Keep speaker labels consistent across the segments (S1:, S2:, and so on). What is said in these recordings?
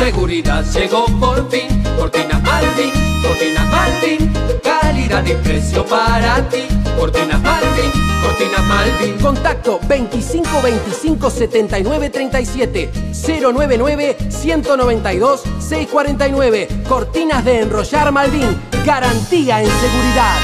S1: seguridad llegó por fin. Cortinas Malvin, Cortinas Malvin, calidad y precio para ti. Cortinas Malvin, Cortinas Malvin.
S2: Contacto 25 25 79 37 099 192 649. Cortinas de enrollar Malvin, garantía en seguridad.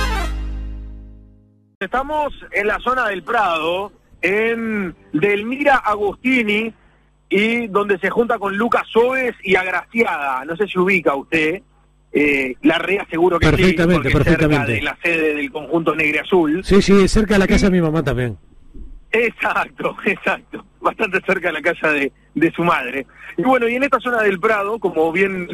S3: Estamos en la zona del Prado, en Delmira Agustini, y donde se junta con Lucas Oves y Agraciada. No sé si ubica usted, Larrea seguro que
S4: perfectamente,
S3: sí, porque
S4: perfectamente.
S3: cerca de la sede del conjunto Negre Azul.
S4: Sí, sí, cerca de la casa de mi mamá también.
S3: Exacto, bastante cerca de la casa de su madre. Y bueno, y en esta zona del Prado, como bien...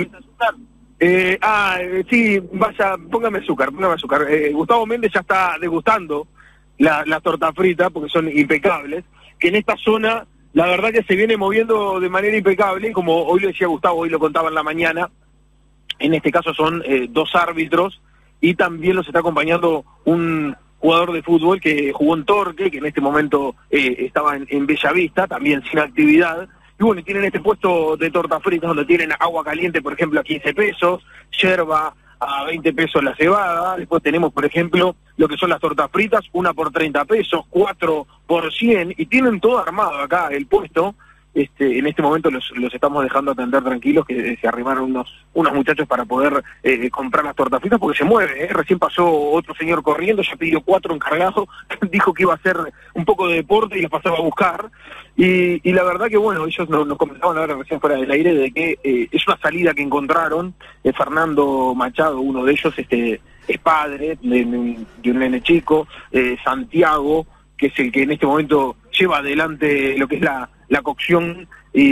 S3: sí, vaya, póngame azúcar. Gustavo Méndez ya está degustando las tortas fritas, porque son impecables, que en esta zona, la verdad que se viene moviendo de manera impecable, como hoy lo decía Gustavo, hoy lo contaba en la mañana. En este caso son 2 árbitros, y también los está acompañando un jugador de fútbol que jugó en Torque, que en este momento estaba en Bellavista, también sin actividad. Y bueno, tienen este puesto de tortas fritas donde tienen agua caliente, por ejemplo, a 15 pesos, yerba a 20 pesos la cebada. Después tenemos, por ejemplo, lo que son las tortas fritas, 1 por 30 pesos, 4 por 100, y tienen todo armado acá el puesto. En este momento los estamos dejando atender tranquilos, que se arrimaron unos muchachos para poder comprar las tortas fritas, porque se mueve, Recién pasó otro señor corriendo, ya pidió 4 encargados, dijo que iba a hacer un poco de deporte y los pasaba a buscar, y la verdad que bueno, ellos nos comentaban ahora recién fuera del aire de que es una salida que encontraron. Fernando Machado, uno de ellos, es padre de un nene chico, Santiago, que es el que en este momento lleva adelante lo que es la cocción y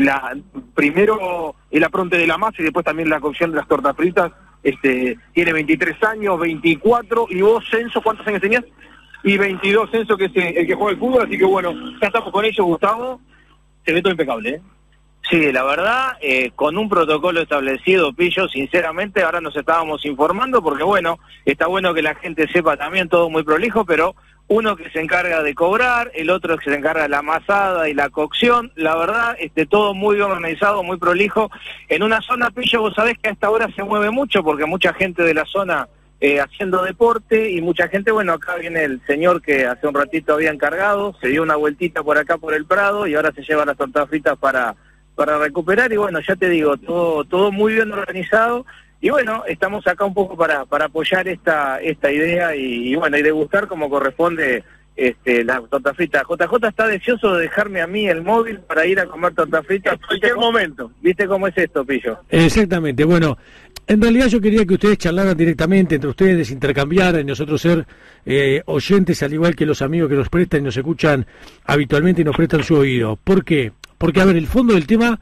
S3: primero el apronte de la masa y después también la cocción de las tortas fritas. Tiene 23 años, 24, y vos, Censo, ¿cuántos años tenías? Y 22, Censo, que es el que juega el fútbol, así que bueno, ya estamos con ellos, Gustavo. Se ve todo impecable,
S5: Sí, la verdad, con un protocolo establecido, Pillo, sinceramente, ahora nos estábamos informando, porque bueno, está bueno que la gente sepa también, todo muy prolijo, pero uno que se encarga de cobrar, el otro que se encarga de la amasada y la cocción, la verdad, todo muy organizado, muy prolijo. En una zona, Pillo, vos sabés que a esta hora se mueve mucho, porque mucha gente de la zona haciendo deporte, y mucha gente, bueno, acá viene el señor que hace un ratito había encargado, se dio una vueltita por acá por el Prado, y ahora se lleva las tortas fritas para recuperar, y bueno, ya te digo, todo muy bien organizado. Y bueno, estamos acá un poco para apoyar esta idea y bueno, y degustar como corresponde las tortas fritas. JJ está deseoso de dejarme a mí el móvil para ir a comer tortas fritas en cualquier momento. ¿Viste cómo es esto, Pillo?
S4: Exactamente. Bueno, en realidad yo quería que ustedes charlaran directamente entre ustedes, intercambiaran, y nosotros ser oyentes, al igual que los amigos que nos prestan y nos escuchan habitualmente y nos prestan su oído. ¿Por qué? Porque, a ver, el fondo del tema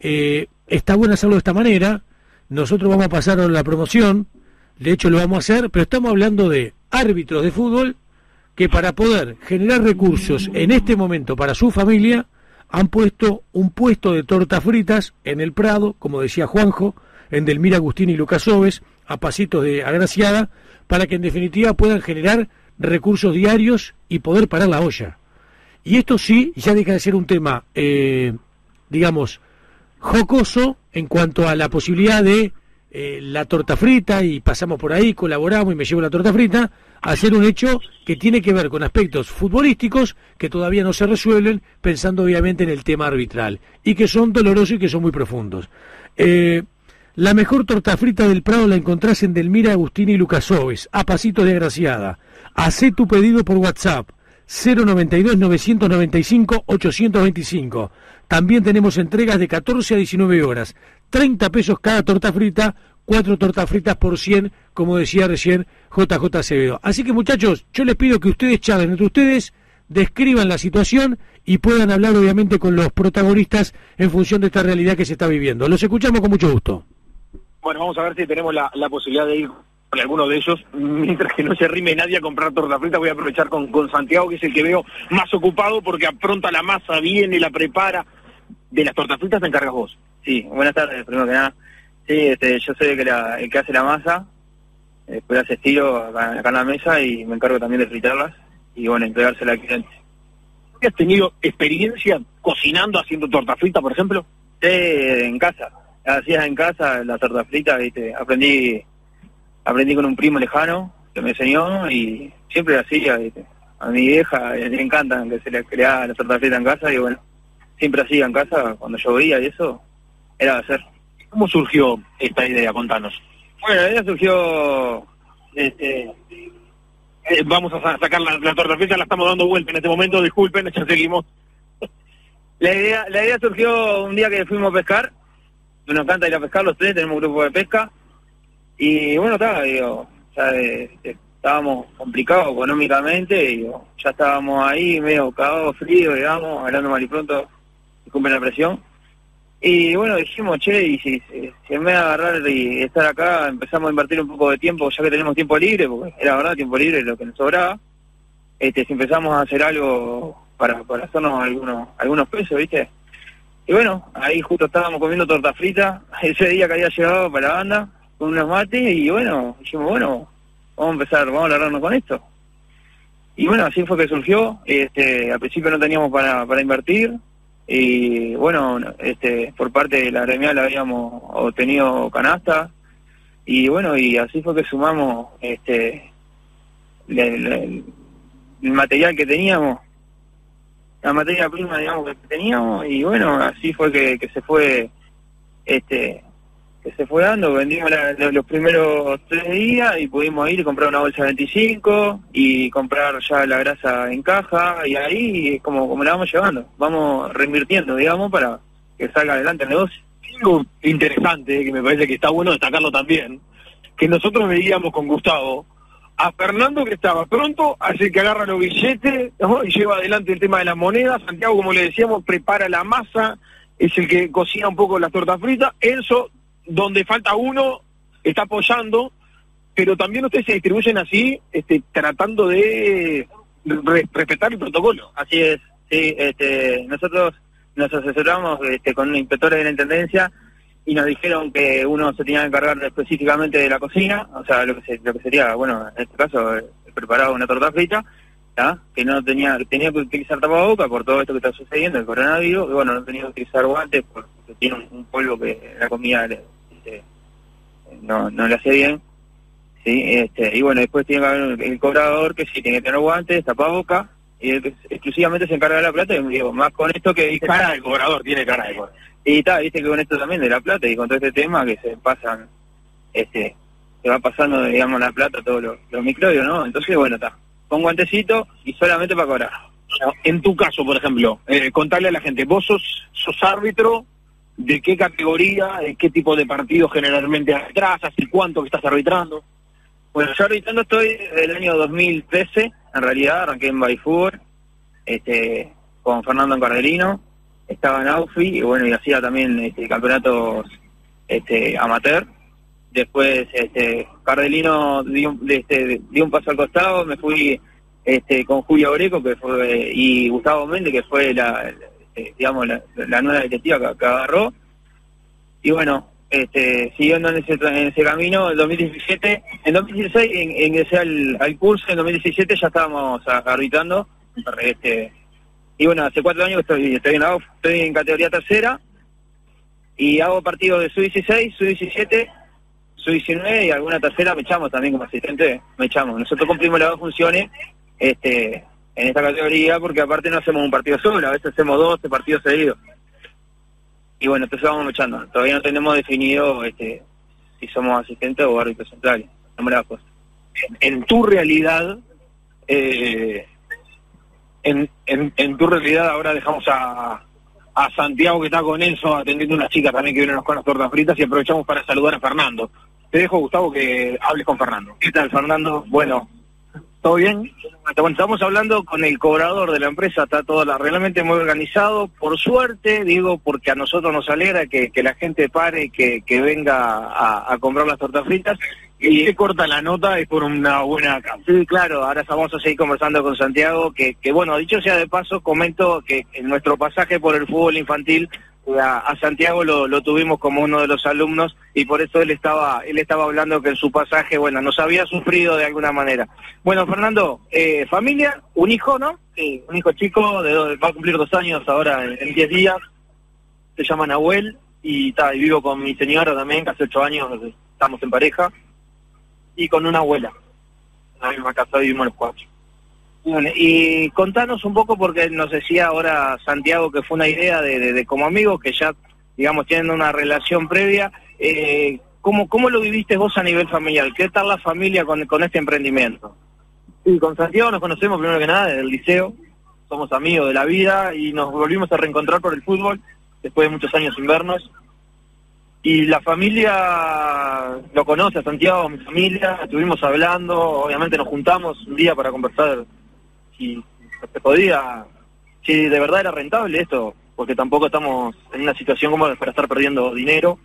S4: está bueno hacerlo de esta manera. Nosotros vamos a pasar a la promoción, de hecho lo vamos a hacer, pero estamos hablando de árbitros de fútbol que para poder generar recursos en este momento para su familia han puesto un puesto de tortas fritas en el Prado, como decía Juanjo, en Delmira Agustini y Lucas Oves, a pasitos de Agraciada, para que en definitiva puedan generar recursos diarios y poder parar la olla. Y esto sí, ya deja de ser un tema, digamos, jocoso en cuanto a la posibilidad de la torta frita, y pasamos por ahí, colaboramos y me llevo la torta frita, a hacer un hecho que tiene que ver con aspectos futbolísticos que todavía no se resuelven, pensando obviamente en el tema arbitral, y que son dolorosos y que son muy profundos. La mejor torta frita del Prado la encontrás en Delmira Agustini y Lucas Oves, a pasitos de Agraciada. Hacé tu pedido por WhatsApp 092-995-825. También tenemos entregas de 14 a 19 horas, 30 pesos cada torta frita, 4 tortas fritas por 100, como decía recién JJ Acevedo. Así que, muchachos, yo les pido que ustedes charlen entre ustedes, describan la situación y puedan hablar obviamente con los protagonistas en función de esta realidad que se está viviendo. Los escuchamos con mucho gusto.
S3: Bueno, vamos a ver si tenemos la posibilidad de ir con alguno de ellos, mientras que no se rime nadie a comprar torta frita. Voy a aprovechar con Santiago, que es el que veo más ocupado, porque apronta la masa, viene, la prepara. De las tortas fritas te encargas vos.
S5: Sí, buenas tardes, primero que nada. Sí, yo soy el que hace la masa, después hace estilo acá en la mesa, y me encargo también de fritarlas y bueno, entregársela al cliente.
S3: ¿Has tenido experiencia cocinando, haciendo torta frita, por ejemplo?
S5: Sí, en casa. hacías en casa, la torta frita, ¿viste? Aprendí con un primo lejano que me enseñó y siempre hacía, ¿viste? A mi vieja le encantan que se le crea la torta frita en casa y bueno, siempre hacía en casa cuando llovía y eso, era de hacer.
S3: ¿Cómo surgió esta idea? Contanos.
S5: Bueno, la idea surgió,
S3: Vamos a sacar la torta frita, la estamos dando vuelta en este momento, disculpen, ya seguimos.
S5: La idea surgió un día que fuimos a pescar, nos encanta ir a pescar los tres, tenemos un grupo de pesca, y bueno, estábamos complicados económicamente, y ya estábamos ahí medio cagados, frío, digamos, hablando mal y pronto, disculpen la presión. Y bueno, dijimos, che, y si en vez de agarrar y estar acá, empezamos a invertir un poco de tiempo, ya que tenemos tiempo libre, porque era verdad tiempo libre lo que nos sobraba, si empezamos a hacer algo para hacernos algunos pesos, ¿viste? Y bueno, ahí justo estábamos comiendo torta frita, ese día que había llegado para la banda, con unos mates, y bueno, dijimos, bueno, vamos a alargarnos con esto. Y bueno, así fue que surgió, al principio no teníamos para invertir, y bueno, por parte de la gremial habíamos obtenido canasta, y bueno, y así fue que sumamos el material que teníamos, la materia prima, digamos, que teníamos, y bueno, así fue que se fue dando. Vendimos los primeros 3 días y pudimos ir y comprar una bolsa de 25 y comprar ya la grasa en caja, y ahí como la vamos llevando, vamos reinvirtiendo, digamos, para que salga adelante el negocio.
S3: Algo interesante, que me parece que está bueno destacarlo también, que nosotros veíamos con Gustavo a Fernando, que estaba pronto, así que agarra los billetes, ¿no? Y lleva adelante el tema de las monedas. Santiago, como le decíamos, prepara la masa, es el que cocina un poco las tortas fritas. Enzo, donde falta uno, está apoyando, pero también ustedes se distribuyen así, tratando de respetar el protocolo.
S5: Así es, sí, nosotros nos asesoramos con inspectores de la Intendencia y nos dijeron que uno se tenía que encargar específicamente de la cocina, o sea, lo que sería, bueno, en este caso, preparado una torta frita, ¿tá? Que no tenía que utilizar tapaboca por todo esto que está sucediendo, el coronavirus, y bueno, no tenía que utilizar guantes porque tiene un polvo que la comida no le hace bien, ¿sí? Y bueno, después tiene que haber el cobrador que sí tiene que tener guantes, tapaboca, y el que exclusivamente se encarga de la plata, y digo, más con esto que dice...
S3: Cara del cobrador, tiene cara de cobrador.
S5: Y está, viste que con esto también de la plata y con todo este tema que se pasan, se va pasando, digamos, la plata, todos los microbios, ¿no? Entonces, bueno, está, con guantecito y solamente para cobrar.
S3: En tu caso, por ejemplo, contarle a la gente, vos sos árbitro, ¿de qué categoría, de qué tipo de partido generalmente arbitras, hace cuánto que estás arbitrando?
S5: Bueno, yo arbitrando estoy del año 2013, en realidad, arranqué en Baifútbol, con Fernando Cardelino, estaba en Aufi, y bueno, y hacía también campeonatos amateur. Después Cardelino dio un paso al costado, me fui con Julio Greco, que fue, y Gustavo Méndez, que fue la nueva directiva que agarró, y bueno, siguiendo en ese camino. En 2016 ingresé al curso, en 2017 ya estábamos arbitrando, y bueno, hace 4 años que estoy en categoría tercera, y hago partidos de sub-16, sub-17, sub-19, y alguna tercera me echamos también como asistente, me echamos. Nosotros cumplimos las 2 funciones en esta categoría, porque aparte no hacemos un partido solo, a veces hacemos 12 partidos seguidos. Y bueno, entonces vamos echando. Todavía no tenemos definido si somos asistentes o árbitros centrales.
S3: En tu realidad, en tu realidad ahora dejamos a Santiago, que está con Enzo atendiendo a una chica también que viene con las tortas fritas, y aprovechamos para saludar a Fernando. Te dejo, Gustavo, que hables con Fernando.
S5: ¿Qué tal, Fernando? Bueno, ¿todo bien? Bueno, estamos hablando con el cobrador de la empresa, está todo realmente muy organizado, por suerte, digo, porque a nosotros nos alegra que la gente pare, que venga a comprar las tortas fritas.
S3: Y se corta la nota, es por una buena causa.
S5: Sí, claro, ahora vamos a seguir conversando con Santiago, que bueno, dicho sea de paso, comento que en nuestro pasaje por el fútbol infantil, a Santiago lo tuvimos como uno de los alumnos, y por eso él estaba hablando que en su pasaje, bueno, nos había sufrido de alguna manera. Bueno, Fernando, familia, un hijo, ¿no? Sí, un hijo chico, va a cumplir 2 años ahora en 10 días, se llama Nahuel, y vivo con mi señora también, que hace 8 años estamos en pareja, y con una abuela. En la misma casa vivimos los 4.
S6: Bueno, y contanos un poco, porque nos decía ahora Santiago que fue una idea de como amigos, que ya, digamos, tienen una relación previa. ¿Cómo lo viviste vos a nivel familiar? ¿Qué tal la familia con este emprendimiento?
S5: Sí, con Santiago nos conocemos primero que nada desde el liceo, somos amigos de la vida y nos volvimos a reencontrar por el fútbol después de muchos años sin vernos. Y la familia lo conoce a Santiago, mi familia, estuvimos hablando, obviamente nos juntamos un día para conversar si se podía, si de verdad era rentable esto, porque tampoco estamos en una situación como para estar perdiendo dinero.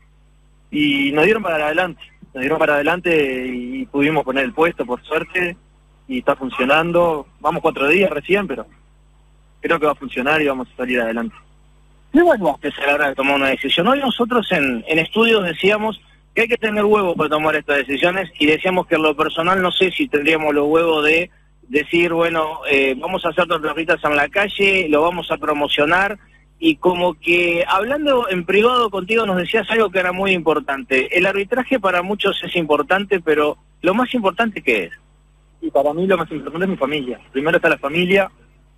S5: Y nos dieron para adelante y pudimos poner el puesto, por suerte, y está funcionando. Vamos 4 días recién, pero creo que va a funcionar y vamos a salir adelante.
S6: ¿Qué bueno que se a la hora de tomar una decisión? Hoy nosotros en estudios decíamos que hay que tener huevos para tomar estas decisiones, y decíamos que en lo personal no sé si tendríamos los huevos de decir, bueno, vamos a hacer tortas en la calle, lo vamos a promocionar, y como que hablando en privado contigo nos decías algo que era muy importante. El arbitraje para muchos es importante, pero lo más importante, ¿qué es?
S5: Y para mí lo más importante es mi familia. Primero está la familia,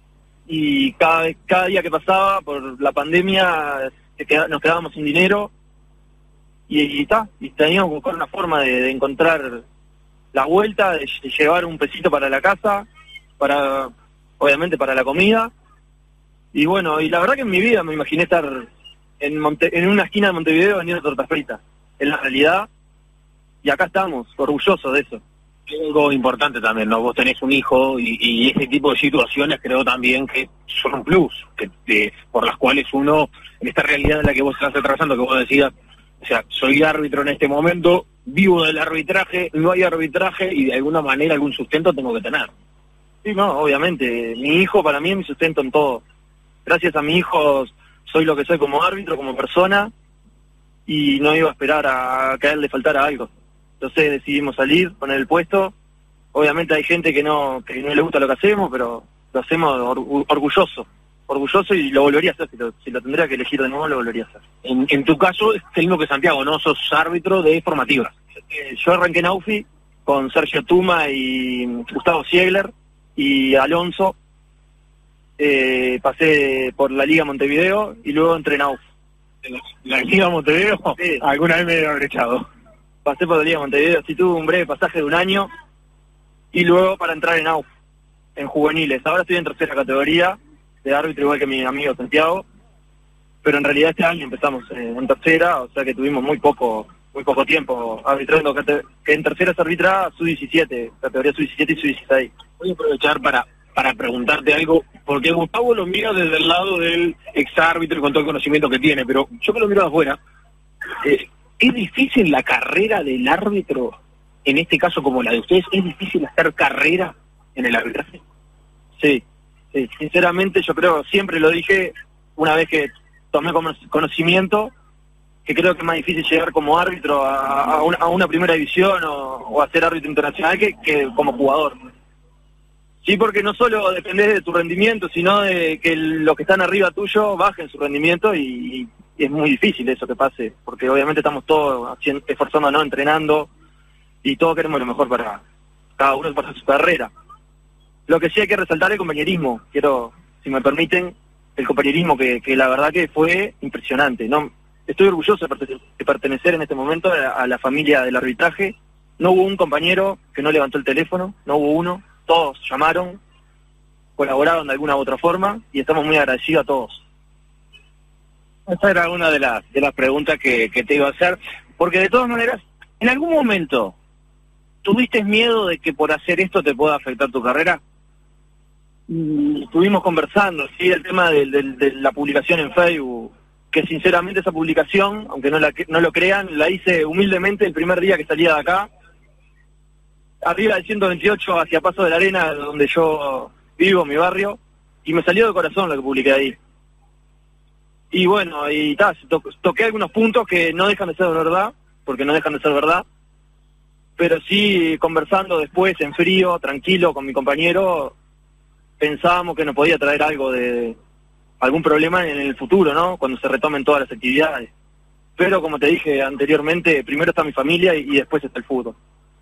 S5: y cada día que pasaba por la pandemia nos quedábamos sin dinero, y teníamos que buscar una forma de encontrar la vuelta, de llevar un pesito para la casa, obviamente para la comida. Y bueno, y la verdad que en mi vida me imaginé estar en una esquina de Montevideo vendiendo tortas fritas. Es la realidad, y acá estamos, orgullosos de eso.
S7: Algo importante también, ¿no? Vos tenés un hijo y ese tipo de situaciones creo también que son un plus, por las cuales uno, en esta realidad en la que vos estás atravesando, que vos decías, o sea, soy árbitro en este momento, vivo del arbitraje, no hay arbitraje y de alguna manera algún sustento tengo que tener.
S5: Sí, no, obviamente. Mi hijo para mí es mi sustento en todo. Gracias a mi hijo soy lo que soy como árbitro, como persona, y no iba a esperar a que a él le faltara algo. Entonces decidimos salir, poner el puesto. Obviamente hay gente que no le gusta lo que hacemos, pero lo hacemos orgulloso, y lo volvería a hacer. Si lo tendría que elegir de nuevo, lo volvería a hacer.
S7: En tu caso es el mismo que Santiago, ¿no? Sos árbitro de formativas.
S5: Yo arranqué en AUFI con Sergio Tuma y Gustavo Siegler y Alonso. Pasé por la Liga Montevideo y luego entré en AUF.
S7: ¿La Liga Montevideo?
S5: Sí.
S7: Alguna vez me debe haber echado.
S5: Pasé por la Liga Montevideo, sí, tuve un breve pasaje de 1 año, y luego para entrar en AUF, en juveniles. Ahora estoy en 3ª categoría de árbitro, igual que mi amigo Santiago, pero en realidad este año empezamos en 3ª, o sea que tuvimos muy poco tiempo arbitrando, que en 3ª se arbitra sub-17, categoría sub-17 y sub-16.
S7: Voy a aprovechar para preguntarte algo, porque Gustavo lo mira desde el lado del exárbitro y con todo el conocimiento que tiene, pero yo que lo miro de afuera, ¿es difícil la carrera del árbitro, en este caso como la de ustedes? ¿Es difícil hacer carrera en el arbitraje?
S5: Sí, sinceramente yo creo, siempre lo dije, una vez que tomé conocimiento, que creo que es más difícil llegar como árbitro a una primera división o a ser árbitro internacional que como jugador. Sí, porque no solo dependés de tu rendimiento, sino de que los que están arriba tuyo bajen su rendimiento, y es muy difícil eso que pase, porque obviamente estamos todos esforzándonos, entrenando, y todos queremos lo mejor para cada uno para su carrera. Lo que sí hay que resaltar es el compañerismo. Quiero, si me permiten, el compañerismo que la verdad que fue impresionante. No, estoy orgulloso de pertenecer en este momento a la familia del arbitraje. No hubo un compañero que no levantó el teléfono, no hubo uno. Todos llamaron, colaboraron de alguna u otra forma, y estamos muy agradecidos a todos.
S6: Esta era una de las preguntas que te iba a hacer, porque de todas maneras, ¿en algún momento tuviste miedo de que por hacer esto te pueda afectar tu carrera?
S5: Estuvimos conversando, sí, el tema de la publicación en Facebook, que sinceramente esa publicación, aunque no lo crean, la hice humildemente el primer día que salía de acá, arriba del 128 hacia Paso de la Arena, donde yo vivo, mi barrio, y me salió de corazón lo que publiqué ahí. Y bueno, toqué algunos puntos que no dejan de ser verdad, porque no dejan de ser verdad, pero sí, conversando después en frío, tranquilo, con mi compañero, pensábamos que nos podía traer algún problema en el futuro, ¿no? Cuando se retomen todas las actividades.
S6: pero como te dije anteriormente, primero está mi familia y después está el fútbol.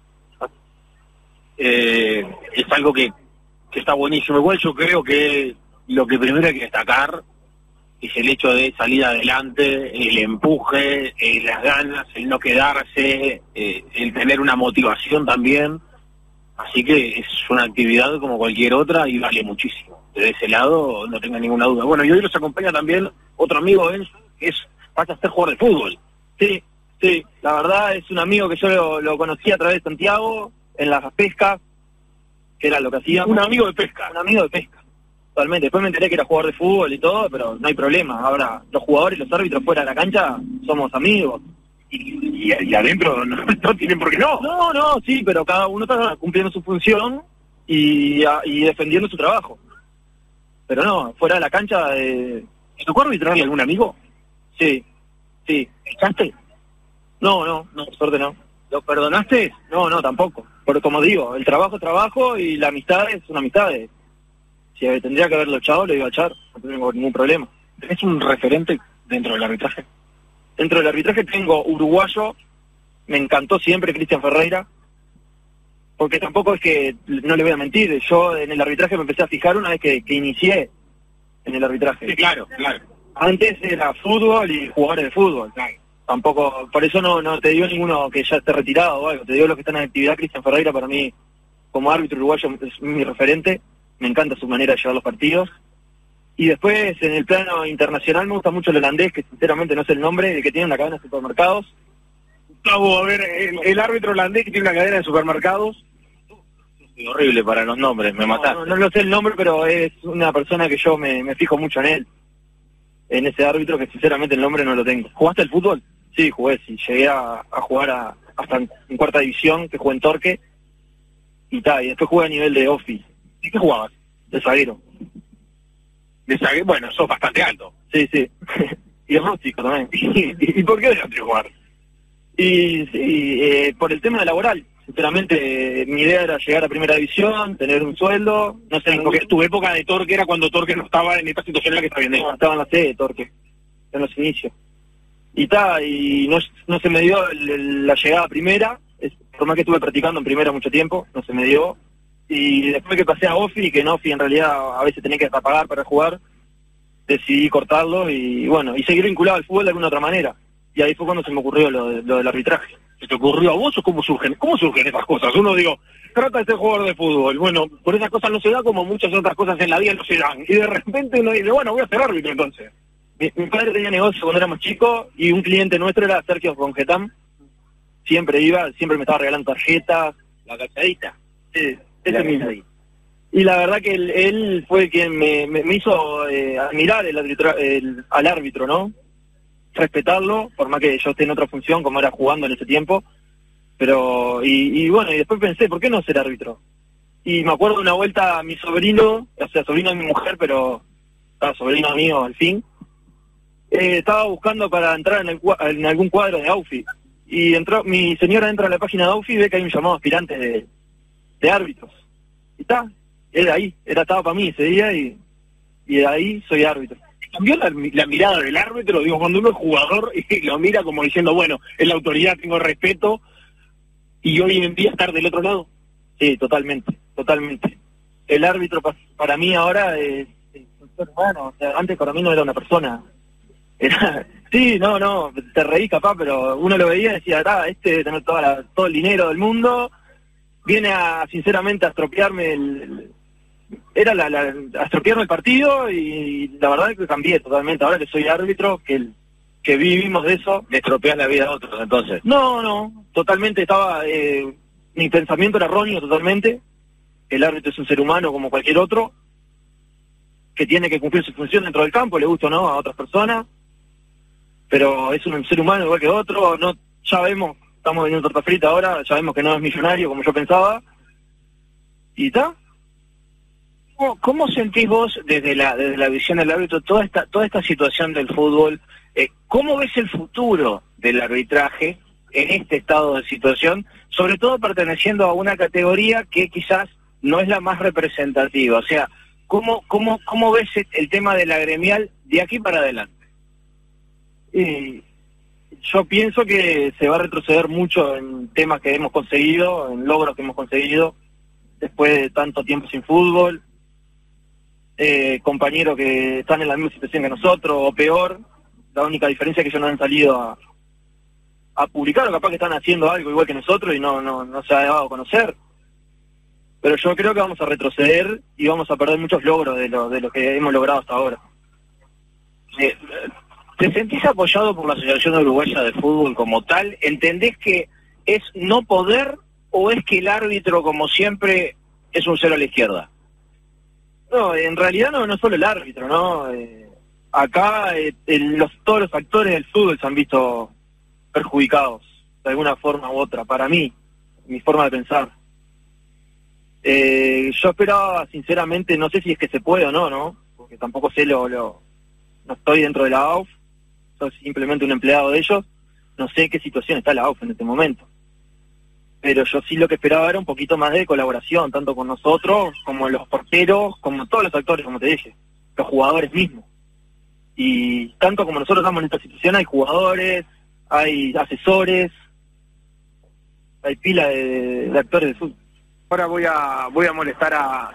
S7: Es algo que está buenísimo. Igual yo creo que lo que primero hay que destacar es el hecho de salir adelante, el empuje, las ganas, el no quedarse, el tener una motivación también. Así que es una actividad como cualquier otra y vale muchísimo. De ese lado no tenga ninguna duda. Bueno, y hoy nos acompaña también otro amigo, que pasa a ser jugador de fútbol.
S6: Sí, la verdad es un amigo que yo lo conocí a través de Santiago, en las pescas, que era lo que hacía.
S7: Un amigo de pesca.
S6: Un amigo de pesca, totalmente. Después me enteré que era jugador de fútbol y todo, pero no hay problema. Ahora, los jugadores y los árbitros fuera de la cancha somos amigos.
S7: Y adentro no tienen por qué no.
S6: No, sí, pero cada uno está cumpliendo su función y defendiendo su trabajo. Pero no, fuera de la cancha... ¿Te
S7: tocó arbitrarle a algún amigo?
S6: Sí.
S7: ¿Echaste?
S6: No, por suerte no. ¿Lo perdonaste? No, tampoco. Porque como digo, el trabajo es trabajo y la amistad es una amistad. Si tendría que haberlo echado, lo iba a echar. No tengo ningún problema.
S7: ¿Tenés un referente dentro del arbitraje?
S6: Dentro del arbitraje tengo uruguayo. Me encantó siempre Cristian Ferreira. Porque tampoco es que, no le voy a mentir, yo en el arbitraje me empecé a fijar una vez que inicié en el arbitraje.
S7: Sí, claro.
S6: Antes era fútbol y jugadores de fútbol. Claro. Tampoco, por eso no te digo ninguno que ya esté retirado o algo. Te digo los que están en actividad. Cristian Ferreira para mí, como árbitro uruguayo, es mi referente. Me encanta su manera de llevar los partidos. Y después, en el plano internacional, me gusta mucho el holandés, que sinceramente no sé el nombre, el que tiene una cadena de supermercados.
S7: Gustavo, a ver, el árbitro holandés que tiene una cadena de supermercados.
S5: Horrible para los nombres, me mataste.
S6: No lo sé el nombre, pero es una persona que yo me fijo mucho en él. En ese árbitro que sinceramente el nombre no lo tengo.
S7: ¿Jugaste al fútbol?
S6: Sí, jugué, sí. Llegué a jugar hasta en cuarta división, que jugué en Torque. Y después jugué a nivel de office.
S7: ¿Y qué jugabas?
S6: De zaguero.
S7: De zaguero, bueno, sos bastante alto.
S6: Sí. Y rústico también.
S7: ¿Y por qué dejaste de jugar?
S6: Y sí, por el tema laboral. Sinceramente, mi idea era llegar a primera división, tener un sueldo,
S7: no sé, porque tu época de Torque era cuando Torque no estaba en esta situación en la que está viendo.
S6: No, estaba en la sede de Torque, en los inicios. Y no se me dio la llegada a primera, por más que estuve practicando en primera mucho tiempo, no se me dio. Y después que pasé a OFI, que en OFI en realidad a veces tenía que hasta pagar para jugar, decidí cortarlo y bueno, y seguir vinculado al fútbol de alguna otra manera. Y ahí fue cuando se me ocurrió lo del arbitraje.
S7: ¿Se te ocurrió a vos o cómo surgen esas cosas? Uno trata de ser jugador de fútbol. Bueno, por esas cosas no se da como muchas otras cosas en la vida no se dan. Y de repente uno dice, bueno, voy a ser árbitro entonces.
S6: Mi padre tenía negocio cuando éramos chicos y un cliente nuestro era Sergio Rongetam. Siempre me estaba regalando tarjetas.
S5: La cachadita.
S6: Sí, ese mismo. Y la verdad que él fue quien me hizo admirar al árbitro, ¿no? Respetarlo, por más que yo esté en otra función como era jugando en ese tiempo, pero y bueno, y después pensé, ¿por qué no ser árbitro? Y me acuerdo de una vuelta a mi sobrino, o sea, sobrino de mi mujer, pero sobrino mío al fin, estaba buscando para entrar en algún cuadro de AUFI, y mi señora entra a la página de AUFI y ve que hay un llamado aspirante de árbitros, y estaba para mí ese día, y de ahí soy árbitro.
S7: ¿Cambió la mirada del árbitro? Digo, cuando uno es jugador y lo mira como diciendo, bueno, es la autoridad, tengo respeto, y hoy en día estar del otro lado.
S6: Sí, totalmente. El árbitro para mí ahora es un ser humano, o sea, antes para mí no era una persona. Sí, no, te reí capaz, pero uno lo veía y decía, debe tener todo el dinero del mundo, viene sinceramente a estropearme a estropearme el partido y la verdad es que cambié totalmente. Ahora que soy árbitro, que vivimos de eso.
S5: ¿Le estropeas la vida a otros entonces?
S6: No, totalmente mi pensamiento era erróneo totalmente. El árbitro es un ser humano como cualquier otro, que tiene que cumplir su función dentro del campo, le gusta o no a otras personas, pero es un ser humano igual que otro. No, ya vemos, estamos vendiendo torta frita ahora, ya vemos que no es millonario como yo pensaba, y está.
S5: ¿Cómo sentís vos desde la visión del árbitro toda esta situación del fútbol? ¿Cómo ves el futuro del arbitraje en este estado de situación, sobre todo perteneciendo a una categoría que quizás no es la más representativa? O sea, ¿cómo ves el tema de la gremial de aquí para adelante?
S6: Yo pienso que se va a retroceder mucho en temas que hemos conseguido, en logros que hemos conseguido, después de tanto tiempo sin fútbol, compañeros que están en la misma situación que nosotros, o peor. La única diferencia es que ellos no han salido a publicar, o capaz que están haciendo algo igual que nosotros y no se ha dado a conocer. Pero yo creo que vamos a retroceder y vamos a perder muchos logros de lo que hemos logrado hasta ahora.
S5: ¿Te sentís apoyado por la Asociación Uruguaya de Fútbol como tal? ¿Entendés que es no poder o es que el árbitro, como siempre, es un cero a la izquierda?
S6: No, en realidad no solo el árbitro, ¿no? Acá todos los actores del fútbol se han visto perjudicados de alguna forma u otra, para mí, mi forma de pensar. Yo esperaba, sinceramente, no sé si es que se puede o no, porque tampoco sé no estoy dentro de la AUF, soy simplemente un empleado de ellos, no sé qué situación está la AUF en este momento. Pero yo sí lo que esperaba era un poquito más de colaboración, tanto con nosotros, como los porteros, como todos los actores, como te dije, los jugadores mismos. Y tanto como nosotros estamos en esta situación, hay jugadores, hay asesores, hay pila de actores de fútbol.
S3: Ahora voy a molestar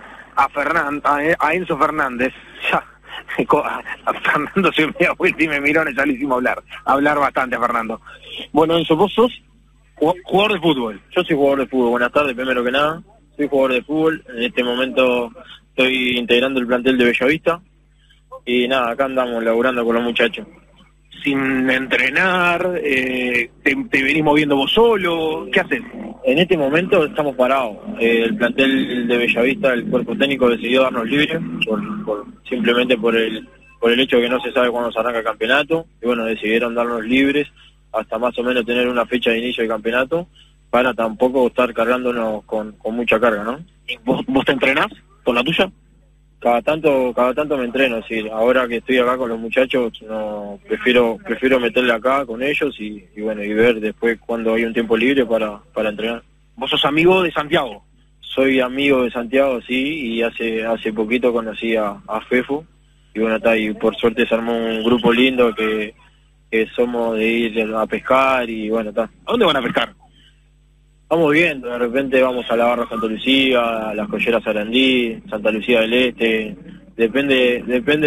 S3: a Enzo Fernández. Ya, a Fernando se me dio vuelta y me miró, ya le hicimos hablar bastante a Fernando. Bueno, Enzo, vos sos jugador de fútbol.
S8: Yo soy jugador de fútbol. Buenas tardes, primero que nada. Soy jugador de fútbol. En este momento estoy integrando el plantel de Bellavista. Y nada, acá andamos laburando con los muchachos.
S3: Sin entrenar, te venís moviendo vos solo, ¿qué haces?
S8: En este momento estamos parados. El plantel de Bellavista, el cuerpo técnico decidió darnos libre, simplemente por el hecho de que no se sabe cuándo se arranca el campeonato. Y bueno, decidieron darnos libres hasta más o menos tener una fecha de inicio del campeonato, para tampoco estar cargándonos con mucha carga, ¿no?
S3: ¿Y vos te entrenás con la tuya?
S8: Cada tanto me entreno, sí. Ahora que estoy acá con los muchachos, no prefiero meterle acá con ellos y bueno, y ver después cuando hay un tiempo libre para entrenar.
S3: ¿Vos sos amigo de Santiago?
S8: Soy amigo de Santiago, sí, y hace poquito conocí a Fefo, y bueno, y por suerte se armó un grupo lindo que somos de ir a pescar y bueno, está.
S3: ¿A dónde van a pescar?
S8: Vamos viendo, de repente vamos a la Barra Santa Lucía, a las Colleras Sarandí, Santa Lucía del Este, depende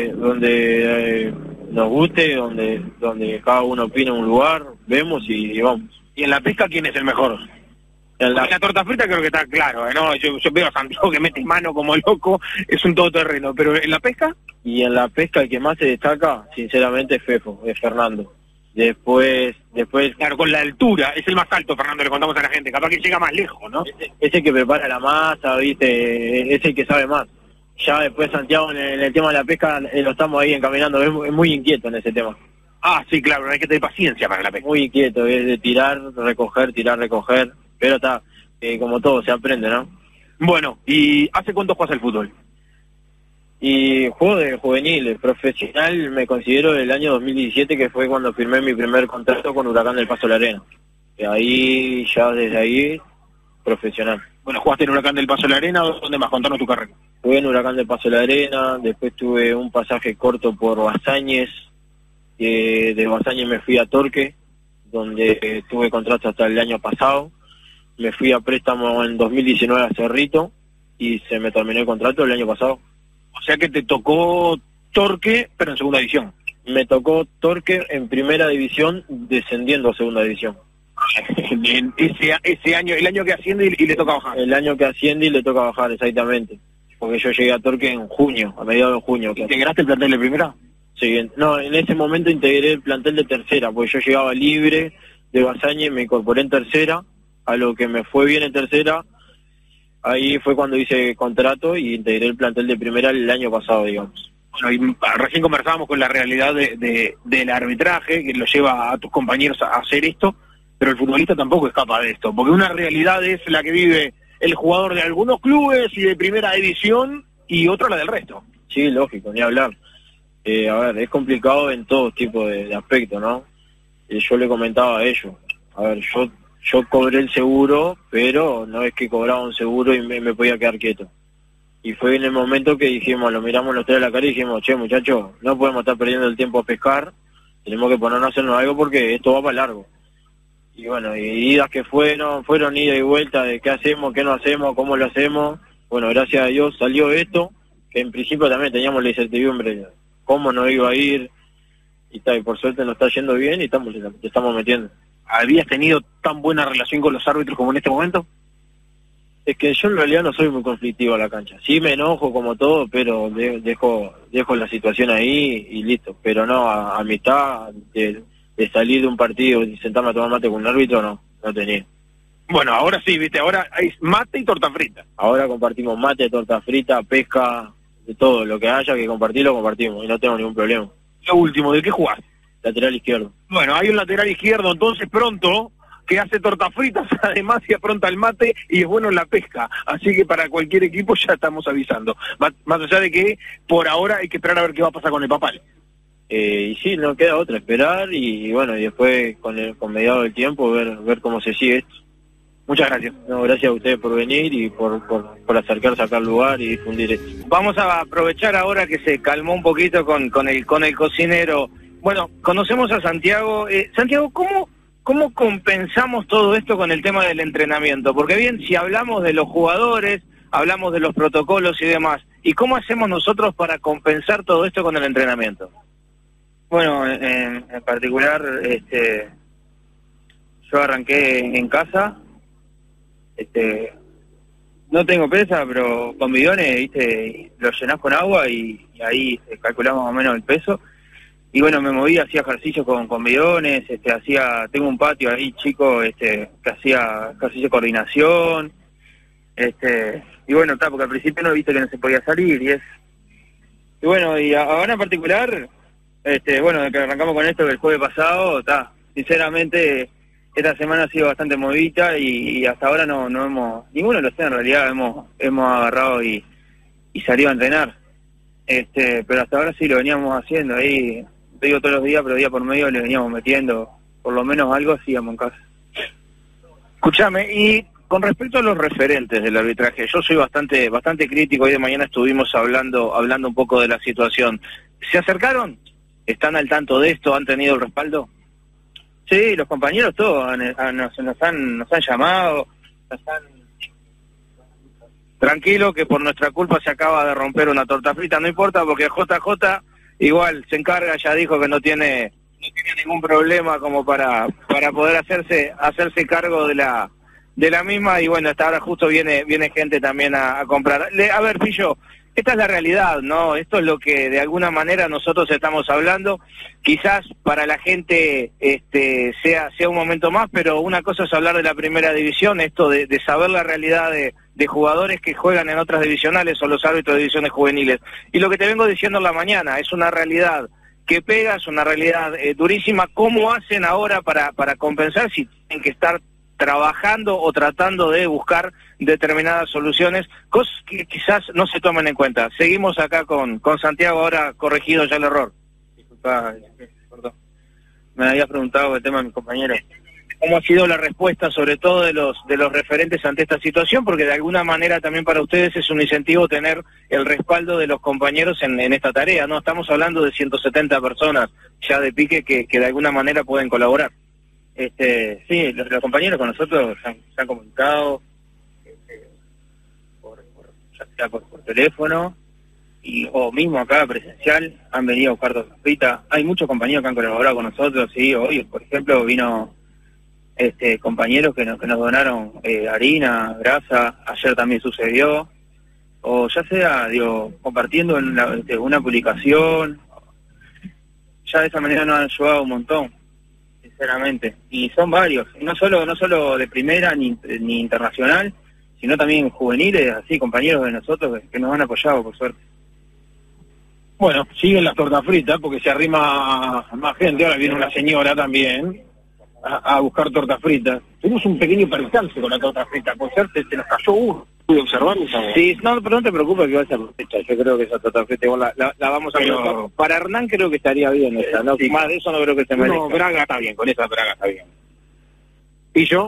S8: donde nos guste, donde cada uno opine un lugar, vemos y vamos.
S3: ¿Y en la pesca quién es el mejor? En la torta frita creo que está claro, ¿no? Yo veo a Santiago que mete mano como loco, es un todoterreno, pero ¿en la pesca?
S8: Y en la pesca el que más se destaca, sinceramente, es Fefo, es Fernando. Después...
S3: Claro, con la altura, es el más alto, Fernando, le contamos a la gente, capaz que llega más lejos, ¿no?
S8: Es el que prepara la masa, ¿viste? Es el que sabe más. Ya después Santiago en el tema de la pesca lo estamos ahí encaminando, es muy inquieto en ese tema.
S3: Ah, sí, claro, hay que tener paciencia para la pesca.
S8: Muy inquieto, es de tirar, recoger, pero está, como todo, se aprende, ¿no?
S3: Bueno, ¿y hace cuánto juegas al fútbol?
S8: Y juego de juvenil, profesional me considero del año 2017, que fue cuando firmé mi primer contrato con Huracán del Paso de la Arena. Y ahí, ya desde ahí, profesional.
S3: Bueno, jugaste en Huracán del Paso de la Arena, ¿dónde más? Contanos tu carrera.
S8: Jugué en Huracán del Paso de la Arena, después tuve un pasaje corto por Basáñez, de Basáñez me fui a Torque, donde tuve contrato hasta el año pasado. Me fui a préstamo en 2019 a Cerrito y se me terminó el contrato el año pasado.
S3: O sea que te tocó Torque, pero en segunda división.
S8: Me tocó Torque en primera división, descendiendo a segunda división.
S3: Ese año, el año que asciende y le toca bajar.
S8: El año que asciende y le toca bajar, exactamente. Porque yo llegué a Torque en junio, a mediados de junio.
S3: ¿Integraste el plantel de primera?
S8: Sí, no, en ese momento integré el plantel de tercera, porque yo llegaba libre de Basáñez, me incorporé en tercera, a lo que me fue bien en tercera. Ahí fue cuando hice contrato y integré el plantel de primera el año pasado, digamos.
S3: Bueno, y recién conversábamos con la realidad del arbitraje, que lo lleva a tus compañeros a hacer esto, pero el futbolista tampoco escapa de esto, porque una realidad es la que vive el jugador de algunos clubes y de primera división, y otra la del resto.
S8: Sí, lógico, ni hablar. A ver, es complicado en todo tipo de aspectos, ¿no? Yo le comentaba a ellos, a ver, yo cobré el seguro, pero no es que cobraba un seguro y me podía quedar quieto. Y fue en el momento que dijimos, lo miramos los tres a la cara y dijimos, che, muchachos, no podemos estar perdiendo el tiempo a pescar, tenemos que ponernos a hacernos algo porque esto va para largo. Y bueno, y idas que fueron ida y vuelta de qué hacemos, qué no hacemos, cómo lo hacemos. Bueno, gracias a Dios salió esto, que en principio también teníamos la incertidumbre de cómo nos iba a ir, y por suerte nos está yendo bien y estamos metiendo.
S7: ¿Habías tenido tan buena relación con los árbitros como en este momento?
S8: Es que yo en realidad no soy muy conflictivo a la cancha. Sí me enojo como todo, pero dejo la situación ahí y listo. Pero no, amistad de salir de un partido y sentarme a tomar mate con un árbitro, no tenía.
S7: Bueno, ahora sí, viste, ahora hay mate y torta frita.
S8: Ahora compartimos mate, torta frita, pesca, de todo. Lo que haya que compartir, lo compartimos y no tengo ningún problema.
S7: Lo último, ¿de qué jugás?
S8: Lateral izquierdo.
S7: Bueno, hay un lateral izquierdo entonces pronto que hace tortas fritas, además se apronta el mate y es bueno la pesca. Así que para cualquier equipo ya estamos avisando. Más allá de que por ahora hay que esperar a ver qué va a pasar con el Papal.
S8: Y sí, no queda otra, esperar y bueno, y después con mediado del tiempo ver cómo se sigue esto.
S7: Muchas gracias.
S8: No, gracias a ustedes por venir y por acercarse acá al lugar y difundir esto.
S5: Vamos a aprovechar ahora que se calmó un poquito con el cocinero. Bueno, conocemos a Santiago. Santiago, ¿cómo compensamos todo esto con el tema del entrenamiento? Porque bien, si hablamos de los jugadores, hablamos de los protocolos y demás, ¿y cómo hacemos nosotros para compensar todo esto con el entrenamiento?
S6: Bueno, en particular, yo arranqué en casa, no tengo pesa, pero con bidones, viste, lo llenás con agua y ahí calculamos más o menos el peso. Y bueno, me moví, hacía ejercicios con bidones, tengo un patio ahí chico, que hacía ejercicio de coordinación, y bueno, porque al principio no viste que no se podía salir, y bueno, y ahora en particular, bueno, de que arrancamos con esto el jueves pasado, sinceramente, esta semana ha sido bastante movida y hasta ahora no hemos, ninguno de los tres en realidad hemos agarrado y salido a entrenar, pero hasta ahora sí lo veníamos haciendo ahí. Digo todos los días, pero día por medio le veníamos metiendo, por lo menos algo hacíamos en casa.
S5: Escúchame, y con respecto a los referentes del arbitraje, yo soy bastante crítico, hoy de mañana estuvimos hablando un poco de la situación. ¿Se acercaron? ¿Están al tanto de esto? ¿Han tenido el respaldo?
S6: Sí, los compañeros todos nos han llamado,
S5: Tranquilo que por nuestra culpa se acaba de romper una torta frita, no importa porque JJ igual se encarga, ya dijo que no tiene ningún problema como para poder hacerse cargo de la misma y bueno, hasta ahora justo viene gente también a comprar. A ver, Pillo, esta es la realidad, ¿no? Esto es lo que de alguna manera nosotros estamos hablando. Quizás para la gente sea un momento más, pero una cosa es hablar de la primera división, esto de saber la realidad de jugadores que juegan en otras divisionales o los árbitros de divisiones juveniles. Y lo que te vengo diciendo en la mañana, es una realidad que pega, es una realidad durísima. ¿Cómo hacen ahora para compensar si tienen que estar trabajando o tratando de buscar determinadas soluciones, cosas que quizás no se tomen en cuenta? Seguimos acá con Santiago, ahora corregido ya el error.
S6: Disculpa, perdón. Me habías preguntado el tema de mis compañeros.
S5: ¿Cómo ha sido la respuesta, sobre todo de los referentes ante esta situación? Porque de alguna manera también para ustedes es un incentivo tener el respaldo de los compañeros en esta tarea, ¿no? Estamos hablando de 170 personas ya de pique que de alguna manera pueden colaborar.
S6: Sí, los compañeros con nosotros se han comunicado, ya sea por teléfono o mismo acá presencial, han venido a buscar torta frita. Hay muchos compañeros que han colaborado con nosotros, sí. Hoy, por ejemplo, vino compañeros que nos donaron harina, grasa. Ayer también sucedió, o ya sea, compartiendo en una publicación. Ya de esa manera nos han ayudado un montón, sinceramente, y son varios, no solo de primera ni internacional, sino también juveniles, así, compañeros de nosotros que nos han apoyado, por suerte.
S7: Bueno, siguen las tortas fritas porque se arrima más gente, ahora viene una señora también a buscar tortas fritas. Tuvimos un pequeño percance con la torta frita, por suerte se nos cayó uno. ¿Pude observarlo?
S5: Sí, no, pero no te preocupes que va a ser fecha. Yo creo que esa torta frita igual la vamos a ver. Para Hernán creo que estaría bien esa, ¿no? Sí. Más de eso no creo que se merezca.
S7: No, Braga está bien, con esa Braga está bien. ¿Y yo?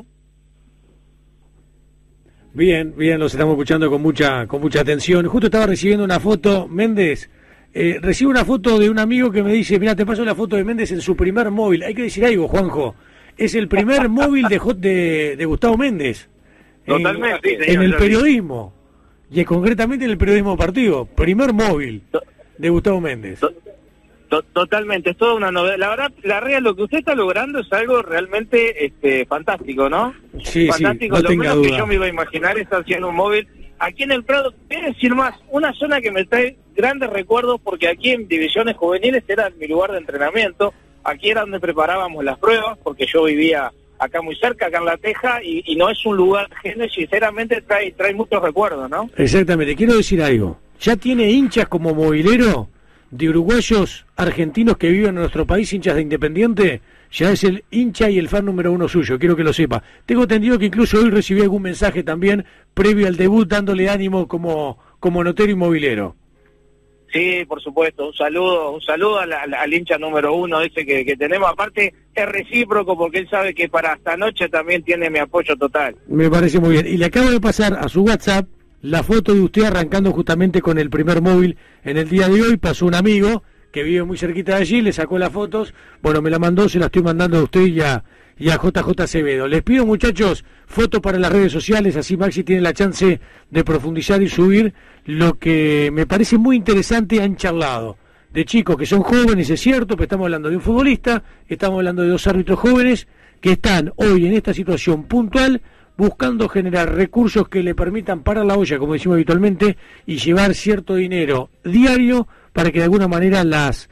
S4: Bien, los estamos escuchando con mucha atención. Justo estaba recibiendo una foto, Méndez, recibo una foto de un amigo que me dice, mira, te paso la foto de Méndez en su primer móvil. Hay que decir algo, Juanjo. Es el primer móvil de Gustavo Méndez.
S5: Totalmente.
S4: En el periodismo. Y concretamente en el periodismo deportivo. Primer móvil de Gustavo Méndez.
S5: Totalmente, es toda una novedad. La verdad, lo que usted está logrando es algo realmente fantástico, ¿no?
S4: Sí,
S5: fantástico.
S4: sí, no
S5: Lo menos
S4: duda.
S5: que yo me iba a imaginar es haciendo un móvil. Aquí en el Prado, voy a decir más, una zona que me trae grandes recuerdos porque aquí en divisiones juveniles era mi lugar de entrenamiento. Aquí era donde preparábamos las pruebas, porque yo vivía acá muy cerca, acá en La Teja, y no es un lugar que sinceramente trae muchos recuerdos, ¿no?
S4: Exactamente, quiero decir algo. Ya tiene hinchas como movilero de uruguayos argentinos que viven en nuestro país, hinchas de Independiente. Ya es el hincha y el fan número uno suyo, quiero que lo sepa. Tengo entendido que incluso hoy recibí algún mensaje también previo al debut dándole ánimo como notero y movilero.
S5: Sí, por supuesto, un saludo al hincha número uno ese que tenemos. Aparte es recíproco porque él sabe que para esta noche también tiene mi apoyo total.
S4: Me parece muy bien. Y le acabo de pasar a su WhatsApp la foto de usted arrancando justamente con el primer móvil en el día de hoy. Pasó un amigo que vive muy cerquita de allí, le sacó las fotos, bueno, me la mandó, se la estoy mandando a usted y a JJ Acevedo. Les pido, muchachos, foto para las redes sociales, así Maxi tiene la chance de profundizar y subir lo que me parece muy interesante. Han charlado de chicos que son jóvenes, es cierto, pero estamos hablando de un futbolista, estamos hablando de dos árbitros jóvenes que están hoy en esta situación puntual buscando generar recursos que le permitan parar la olla, como decimos habitualmente, y llevar cierto dinero diario para que de alguna manera las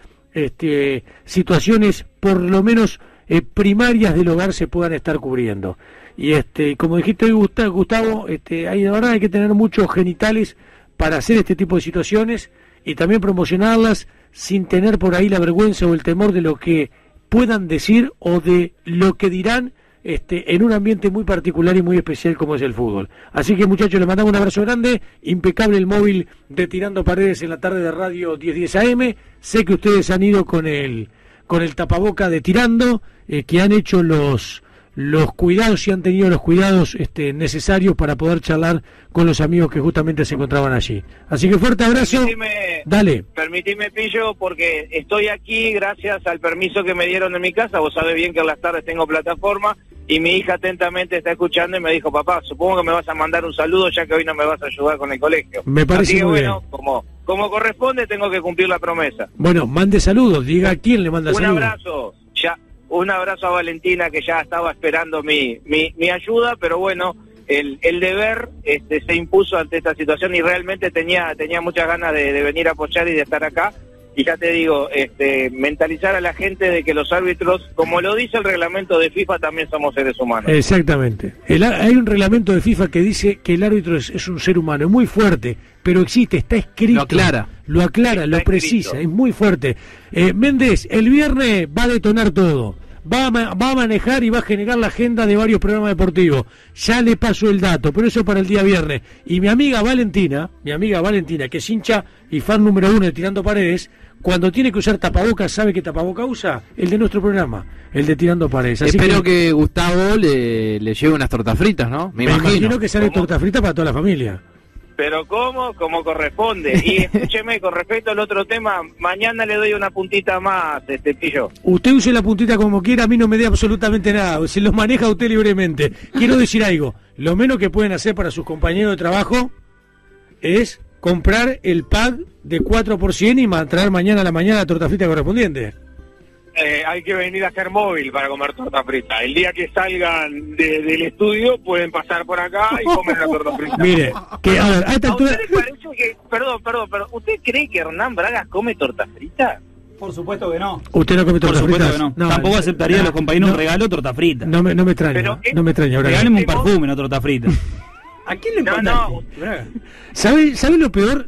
S4: situaciones, por lo menos primarias del hogar, se puedan estar cubriendo. Y como dijiste hoy, Gustavo, hay de verdad hay que tener muchos genitales para hacer este tipo de situaciones y también promocionarlas sin tener por ahí la vergüenza o el temor de lo que puedan decir o de lo que dirán en un ambiente muy particular y muy especial como es el fútbol. Así que, muchachos, les mandamos un abrazo grande. Impecable el móvil de Tirando Paredes en la tarde de Radio 1010 AM. Sé que ustedes han ido con el tapaboca de Tirando, que han hecho los cuidados y han tenido los cuidados necesarios para poder charlar con los amigos que justamente se encontraban allí. Así que fuerte abrazo. Dale.
S5: Permitime, Pillo, porque estoy aquí gracias al permiso que me dieron en mi casa. Vos sabés bien que en las tardes tengo plataforma y mi hija atentamente está escuchando y me dijo, papá, supongo que me vas a mandar un saludo ya que hoy no me vas a ayudar con el colegio.
S4: Me parece
S5: así que,
S4: muy
S5: bueno,
S4: bien.
S5: Como corresponde, tengo que cumplir la promesa.
S4: Bueno, mande saludos, diga a quién le manda saludos.
S5: Un abrazo a Valentina, que ya estaba esperando mi ayuda, pero bueno, el deber se impuso ante esta situación y realmente tenía muchas ganas de venir a apoyar y de estar acá. Y ya te digo, mentalizar a la gente de que los árbitros, como lo dice el reglamento de FIFA, también somos seres humanos.
S4: Exactamente. Hay un reglamento de FIFA que dice que el árbitro es un ser humano, es muy fuerte, pero existe, está escrito. Lo aclara, lo precisa, es muy fuerte. Méndez, el viernes va a detonar todo. Va a manejar y va a generar la agenda de varios programas deportivos. Ya le paso el dato, pero eso para el día viernes. Y mi amiga Valentina, que es hincha y fan número uno de Tirando Paredes, cuando tiene que usar tapabocas, ¿sabe qué tapaboca usa? El de nuestro programa, el de Tirando Paredes. Así
S9: espero que Gustavo le lleve unas tortas fritas, ¿no? Me imagino
S4: que sale torta frita para toda la familia.
S5: Pero ¿cómo? Como corresponde. Y escúcheme, con respecto al otro tema, mañana le doy una puntita más, Pillo.
S4: Usted use la puntita como quiera, a mí no me dé absolutamente nada. Se los maneja usted libremente. Quiero decir algo. Lo menos que pueden hacer para sus compañeros de trabajo es comprar el pack de 4x100 y traer mañana a la mañana la torta frita correspondiente.
S3: Hay que venir a hacer móvil para comer torta frita. El día que salgan del estudio pueden pasar por acá y comer la torta frita.
S4: Mire, que a ver, a esta altura...
S5: ¿A usted le parece que, perdón, ¿usted cree que Hernán Bragas come torta frita?
S10: Por supuesto que no.
S4: ¿Usted no come torta frita?
S10: Por supuesto que no. Tampoco aceptaría a los compañeros un regalo torta frita.
S4: No me extraña, no me extraña.
S10: Regáleme un perfume, no torta frita. ¿A quién le importa?
S4: ¿Sabe lo peor?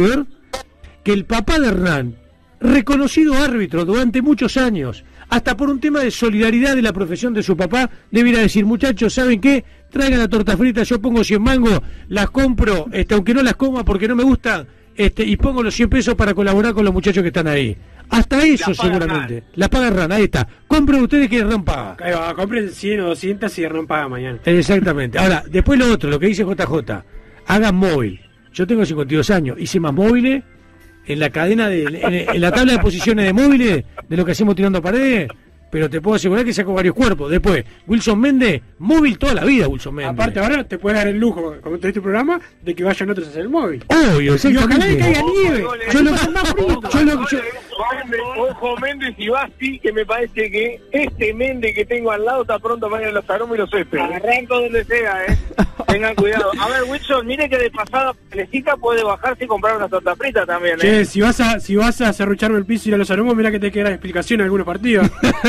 S4: Que el papá de Hernán, reconocido árbitro durante muchos años, hasta por un tema de solidaridad de la profesión de su papá, debiera decir, muchachos, ¿saben qué? Traigan la torta frita, yo pongo 100 mangos, las compro, aunque no las coma porque no me gustan, y pongo los 100 pesos para colaborar con los muchachos que están ahí. Hasta eso seguramente. La paga Hernán, ahí está. Compren ustedes que Hernán paga.
S11: Compren 100 o 200 y Hernán paga mañana.
S4: Exactamente. Ahora, después lo otro, lo que dice JJ, hagan móvil. Yo tengo 52 años, hice más móviles en la cadena, en la tabla de posiciones de móviles, de lo que hacemos tirando paredes, pero te puedo asegurar que sacó varios cuerpos. Después, Wilson Méndez, móvil toda la vida, Wilson Méndez.
S11: Aparte, ahora te puedes dar el lujo, como te este programa, de que vayan otros a hacer el móvil.
S4: Obvio,
S11: y ojalá que caiga nieve.
S3: Ojo Méndez y Basti, que me parece que este Méndez que tengo al lado está pronto para ir a los aromos y los céspedes.
S6: Arranco donde sea, Tengan cuidado. A ver, Wilson, mire que de pasada Pelecita puede bajarse y comprar una torta frita también,
S11: Che, si vas a serrucharme el piso y ir a los aromos, mira que te quedan explicaciones de algunos partidos.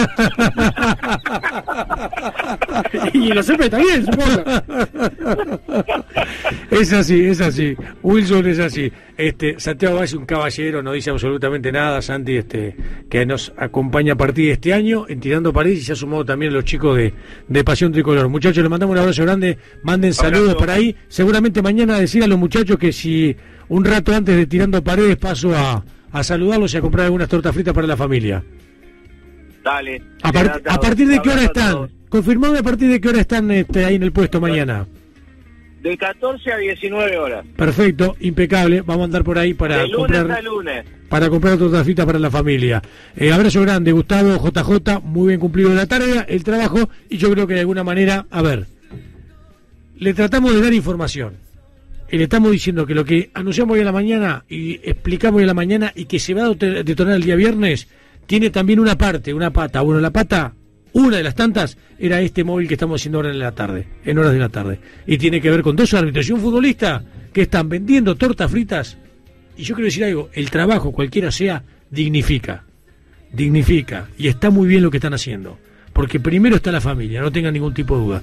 S11: Y los céspedes también, supongo.
S4: Es así. Wilson es así. Santiago Báez es un caballero, no dice absolutamente nada. Santi, que nos acompaña a partir de este año en Tirando Paredes, y se ha sumado también los chicos de Pasión Tricolor. Muchachos, les mandamos un abrazo grande, manden saludos para ahí. Seguramente mañana decir a los muchachos que si un rato antes de Tirando Paredes paso a saludarlos y a comprar algunas tortas fritas para la familia.
S6: Dale.
S4: ¿A partir de qué hora están? Confirmado, a partir de qué hora están ahí en el puesto mañana.
S6: De 14 a 19 horas.
S4: Perfecto, impecable. Vamos a andar por ahí para
S6: de lunes
S4: comprar
S6: a lunes.
S4: Para comprar tortas fritas para la familia. Abrazo grande, Gustavo, JJ, muy bien cumplido la tarea, el trabajo, y yo creo que de alguna manera, a ver, le tratamos de dar información. Y le estamos diciendo que lo que anunciamos hoy a la mañana y explicamos hoy a la mañana y que se va a detonar el día viernes, tiene también una pata. Bueno, la pata, una de las tantas, era este móvil que estamos haciendo ahora en la tarde, en horas de la tarde. Y tiene que ver con dos árbitros y un futbolista que están vendiendo tortas fritas. Y yo quiero decir algo, el trabajo, cualquiera sea, dignifica. Y está muy bien lo que están haciendo. Porque primero está la familia, no tengan ningún tipo de duda.